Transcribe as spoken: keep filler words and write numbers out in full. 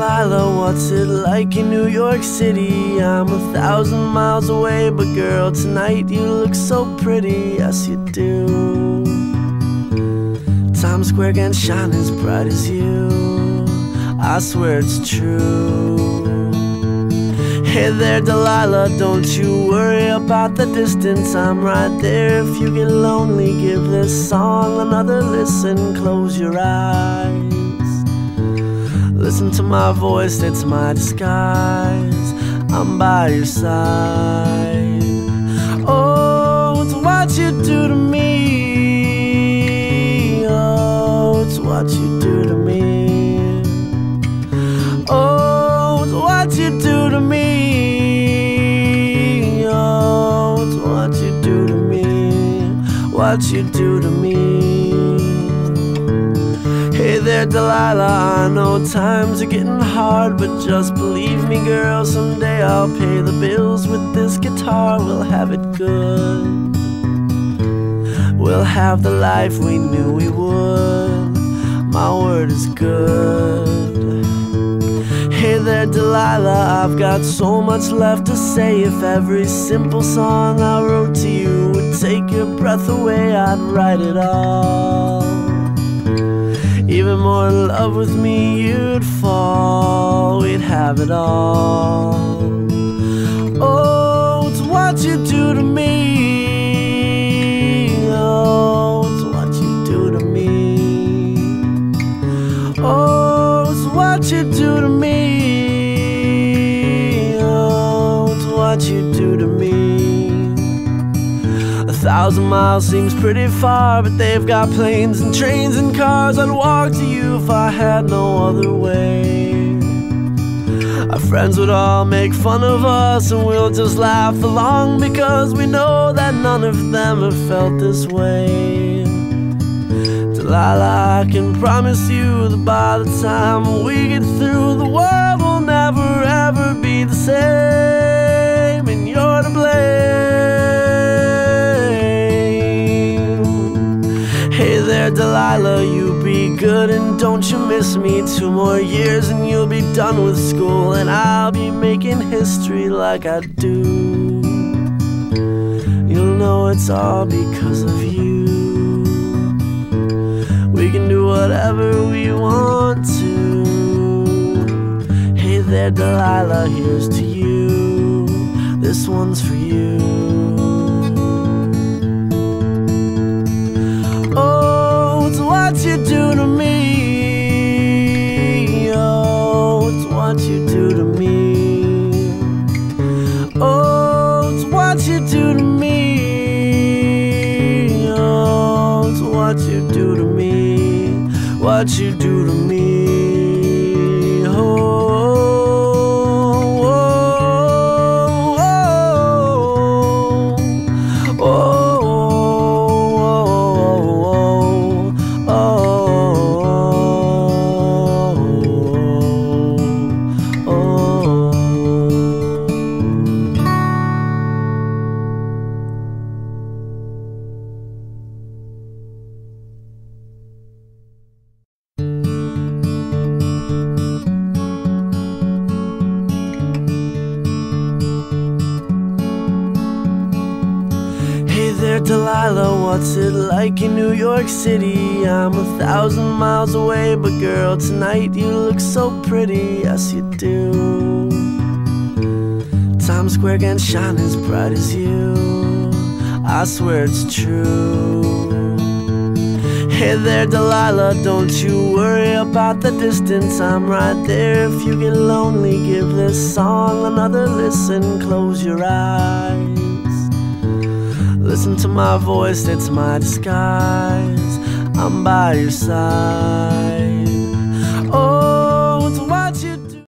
Delilah, what's it like in New York City? I'm a thousand miles away, but girl, tonight you look so pretty, yes you do. Times Square can't shine as bright as you, I swear it's true. Hey there Delilah, don't you worry about the distance, I'm right there. If you get lonely, give this song another listen. Close your eyes, listen to my voice, it's my disguise, I'm by your side. Oh, it's what you do to me, oh, it's what you do to me. Oh, it's what you do to me, oh, it's what you do to me, what you do to me. Hey there Delilah, I know times are getting hard, but just believe me girl, someday I'll pay the bills with this guitar. We'll have it good, we'll have the life we knew we would, my word is good. Hey there Delilah, I've got so much left to say. If every simple song I wrote to you would take your breath away, I'd write it all. Even more in love with me you'd fall, we'd have it all. Oh, it's what you do to me, oh, it's what you do to me. Oh, it's what you do to me, oh, it's what you do to me. A thousand miles seems pretty far, but they've got planes and trains and cars. I'd walk to you if I had no other way. Our friends would all make fun of us, and we'll just laugh along, because we know that none of them have felt this way. Delilah, I can promise you that by the time we get through, the world will never ever be the same, and you're to blame. Hey there Delilah, you be good and don't you miss me. Two more years and you'll be done with school, and I'll be making history like I do. You'll know it's all because of you. We can do whatever we want to. Hey there Delilah, here's to you, this one's for you. Oh, it's what you do to me, oh, it's what you do to me. Oh, it's what you do to me, oh, it's what you do to me, what you do to me. Oh, oh, oh, oh, oh, oh, oh, oh. Hey there Delilah, what's it like in New York City? I'm a thousand miles away, but girl, tonight you look so pretty, yes you do. Times Square can't shine as bright as you, I swear it's true. Hey there Delilah, don't you worry about the distance, I'm right there. If you get lonely, give this song another listen. Close your eyes, listen to my voice, it's my disguise, I'm by your side.